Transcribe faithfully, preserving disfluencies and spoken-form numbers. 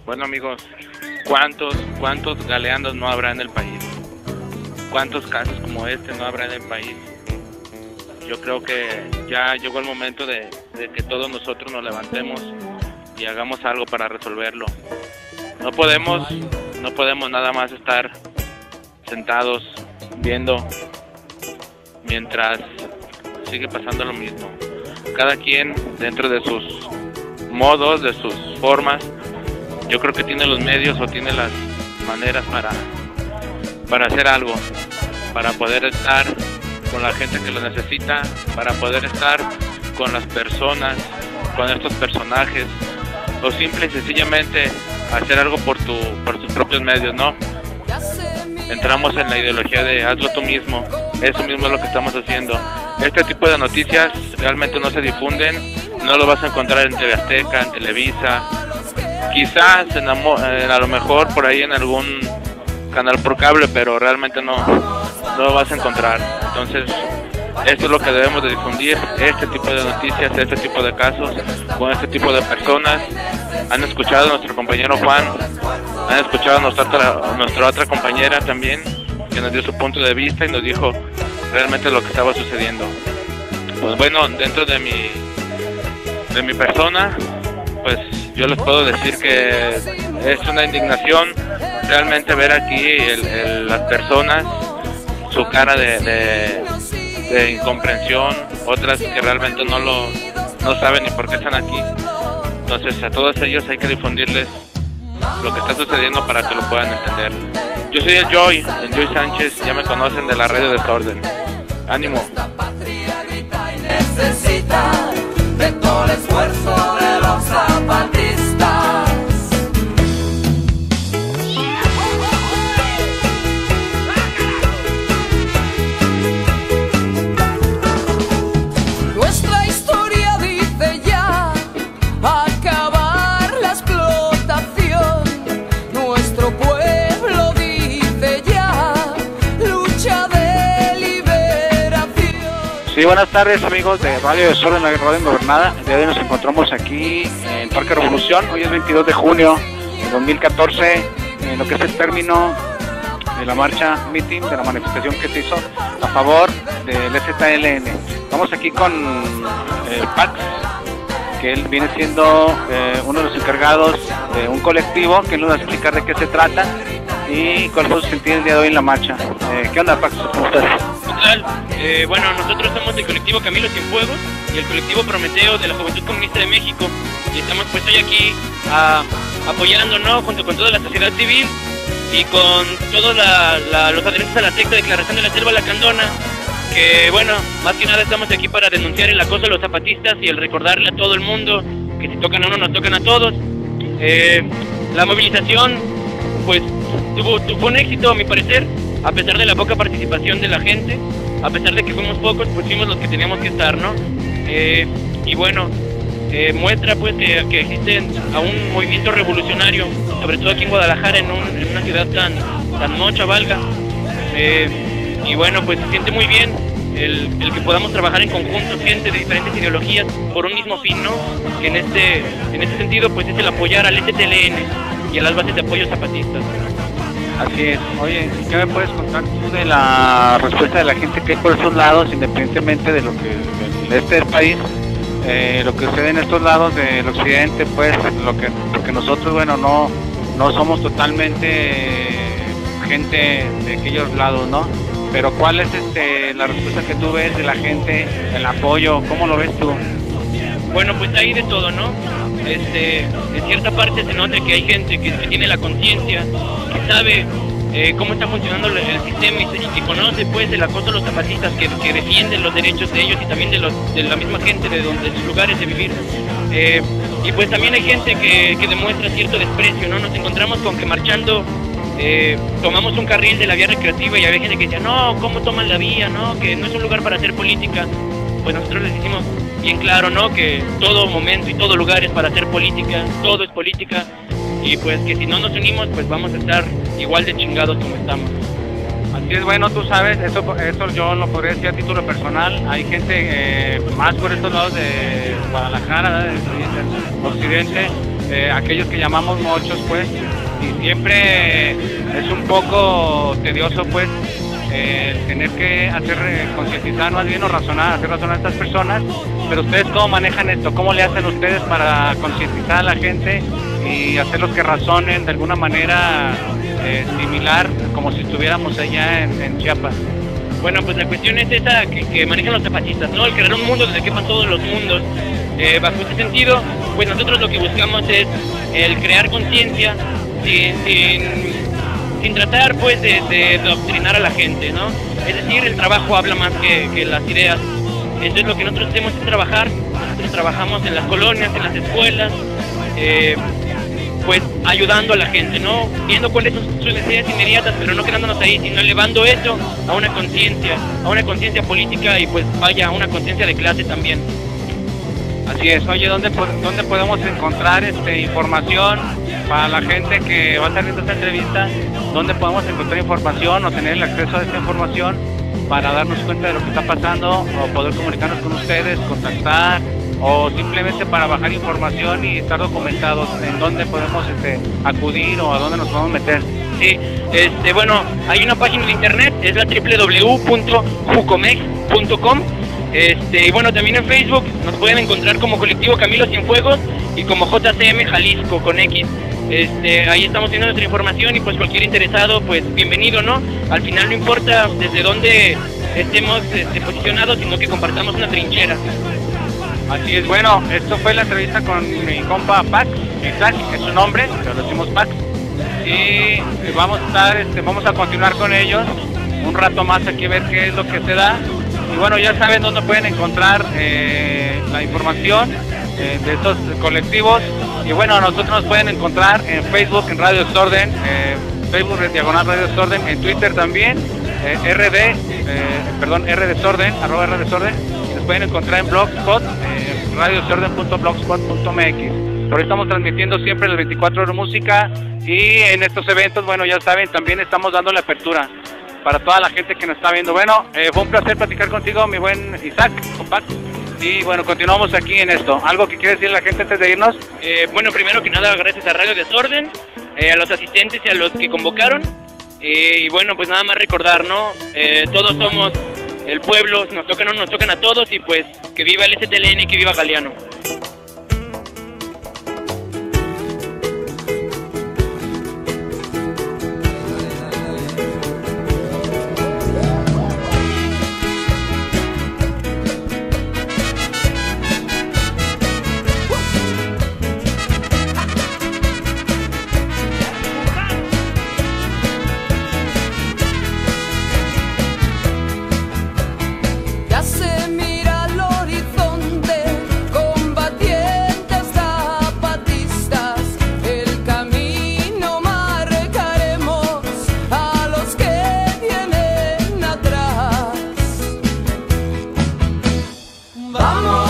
Bueno amigos, ¿cuántos, cuántos galeandos no habrá en el país? ¿Cuántos casos como este no habrá en el país? Yo creo que ya llegó el momento de, de que todos nosotros nos levantemos y hagamos algo para resolverlo. No podemos, no podemos nada más estar sentados viendo mientras sigue pasando lo mismo. Cada quien dentro de sus modos, de sus formas, yo creo que tiene los medios o tiene las maneras para, para hacer algo, para poder estar con la gente que lo necesita, para poder estar con las personas, con estos personajes, o simple y sencillamente hacer algo por tu, por tus propios medios, ¿no? Entramos en la ideología de hazlo tú mismo. Eso mismo es lo que estamos haciendo. Este tipo de noticias realmente no se difunden, no lo vas a encontrar en T V Azteca, en Televisa, quizás en, en a lo mejor por ahí en algún canal por cable, pero realmente no, no lo vas a encontrar. Entonces, esto es lo que debemos de difundir, este tipo de noticias, este tipo de casos, con este tipo de personas. Han escuchado a nuestro compañero Juan, han escuchado a nuestra otra, nuestra otra compañera también, que nos dio su punto de vista y nos dijo realmente lo que estaba sucediendo. Pues bueno, dentro de mi, de mi persona, pues yo les puedo decir que es una indignación realmente ver aquí el, el, las personas, su cara de, de, de incomprensión, otras que realmente no lo no saben ni por qué están aquí. Entonces a todos ellos hay que difundirles lo que está sucediendo para que lo puedan entender. Yo soy el Joy, el Joy Sánchez, ya me conocen de la Radio Desorden. ¡Ánimo! Necesita de todo el esfuerzo de los zapatistas. Nuestra historia dice ya acabar la explotación. Nuestro pueblo dice ya lucha de liberación. Sí, buenas tardes amigos de Radio Desorden, la radio gobernada. El día de hoy nos encontramos aquí en Parque Revolución. Hoy es veintidós de junio de dos mil catorce, en lo que es el término de la marcha meeting, de la manifestación que se hizo a favor del S T L N. Estamos aquí con el Pax, que él viene siendo eh, uno de los encargados de un colectivo, que él nos va a explicar de qué se trata y cuál fue su sentido el día de hoy en la marcha. Eh, ¿Qué onda, Pax? ¿Cómo estás? Eh, bueno, nosotros somos el colectivo Camilo Cienfuegos y el colectivo Prometeo de la Juventud Comunista de México, y estamos pues hoy aquí a, apoyando, ¿no?, junto con toda la sociedad civil y con todos la, la, los adherentes a la sexta declaración de la Selva Lacandona, que bueno, más que nada estamos aquí para denunciar el acoso a los zapatistas y el recordarle a todo el mundo que si tocan a uno nos tocan a todos. Eh, la movilización pues tuvo, tuvo un éxito a mi parecer, a pesar de la poca participación de la gente, a pesar de que fuimos pocos, pues fuimos los que teníamos que estar, ¿no? Eh, y bueno, eh, muestra pues que, que existe a un movimiento revolucionario, sobre todo aquí en Guadalajara, en, un, en una ciudad tan, tan mocha, valga. Eh, y bueno, pues se siente muy bien el, el que podamos trabajar en conjunto, gente de diferentes ideologías, por un mismo fin, ¿no? Que en este, en este sentido pues es el apoyar al S T L N y a las bases de apoyo zapatistas. Así es. Oye, ¿qué me puedes contar tú de la respuesta de la gente que hay por esos lados, independientemente de lo que del este del país, eh, lo que sucede en estos lados del occidente, pues lo que, lo que nosotros, bueno, no, no somos totalmente eh, gente de aquellos lados, ¿no? Pero ¿cuál es este la respuesta que tú ves de la gente, el apoyo? ¿Cómo lo ves tú? Bueno, pues hay de todo, ¿no? Este, en cierta parte se nota que hay gente que, que tiene la conciencia, que sabe eh, cómo está funcionando el, el sistema y, y que conoce pues el acoso a los zapatistas, que, que defienden los derechos de ellos y también de, los, de la misma gente de, donde, de sus lugares de vivir. Eh, y pues también hay gente que, que demuestra cierto desprecio, ¿no? Nos encontramos con que marchando eh, tomamos un carril de la vía recreativa y había gente que decía, no, ¿cómo toman la vía? No, que no es un lugar para hacer política. Pues nosotros les decimos bien claro, ¿no?, que todo momento y todo lugar es para hacer política, todo es política, y pues que si no nos unimos, pues vamos a estar igual de chingados como estamos. Así es, bueno, tú sabes, eso, eso yo lo podría decir a título personal, hay gente eh, más por estos lados de Guadalajara, del occidente, eh, aquellos que llamamos mochos, pues, y siempre es un poco tedioso, pues, eh, tener que hacer eh, concientizar más bien o razonar, hacer razonar a estas personas. Pero ustedes, ¿cómo manejan esto? ¿Cómo le hacen ustedes para concientizar a la gente y hacerlos que razonen de alguna manera eh, similar, como si estuviéramos allá en, en Chiapas? Bueno, pues la cuestión es esa que, que manejan los zapatistas, ¿no? El crear un mundo donde quepan todos los mundos. Eh, bajo este sentido, pues nosotros lo que buscamos es el crear conciencia sin, sin, sin tratar, pues, de, de adoctrinar a la gente, ¿no? Es decir, el trabajo habla más que, que las ideas. Entonces lo que nosotros hacemos es trabajar. Nosotros trabajamos en las colonias, en las escuelas, eh, pues ayudando a la gente, ¿no? Viendo cuáles son sus necesidades inmediatas, pero no quedándonos ahí, sino elevando eso a una conciencia, a una conciencia política y pues vaya, a una conciencia de clase también. Así es. Oye, ¿dónde, dónde podemos encontrar este, información para la gente que va a estar viendo esta entrevista? ¿Dónde podemos encontrar información o tener el acceso a esta información para darnos cuenta de lo que está pasando o poder comunicarnos con ustedes, contactar, o simplemente para bajar información y estar documentados? ¿En dónde podemos este, acudir o a dónde nos podemos meter? Sí, este, bueno, hay una página de internet, es la doble u doble u doble u punto jucomex punto com. Este, y bueno, también en Facebook nos pueden encontrar como Colectivo Camilo Cienfuegos y como J C M Jalisco con X. Este, ahí estamos teniendo nuestra información y pues cualquier interesado, pues bienvenido, ¿no? Al final no importa desde dónde estemos este, posicionados, sino que compartamos una trinchera. Así es. Bueno, esto fue la entrevista con mi compa Pax, Isaac, es su nombre, pero lo decimos Pax. Y vamos a estar, este, vamos a continuar con ellos un rato más aquí a ver qué es lo que se da. Y bueno, ya saben dónde pueden encontrar eh, la información eh, de estos colectivos. Y bueno, nosotros nos pueden encontrar en Facebook, en Radio Desorden, eh, Facebook Diagonal Radio Desorden, en Twitter también, eh, R D, eh, perdón, R Desorden, arroba R Desorden. Y nos pueden encontrar en Blogspot, eh, radio desorden punto blogspot punto m x. Por ahí estamos transmitiendo siempre las veinticuatro horas música y en estos eventos, bueno, ya saben, también estamos dando la apertura para toda la gente que nos está viendo. Bueno, eh, fue un placer platicar contigo, mi buen Isaac, compadre. Y bueno, continuamos aquí en esto. ¿Algo que quiere decir la gente antes de irnos? Eh, bueno, primero que nada, gracias a Radio Desorden, eh, a los asistentes y a los que convocaron. Eh, y bueno, pues nada más recordar, ¿no? Eh, todos somos el pueblo, nos tocan o nos tocan a todos y pues que viva el S T L N y que viva Galeano. Vamos.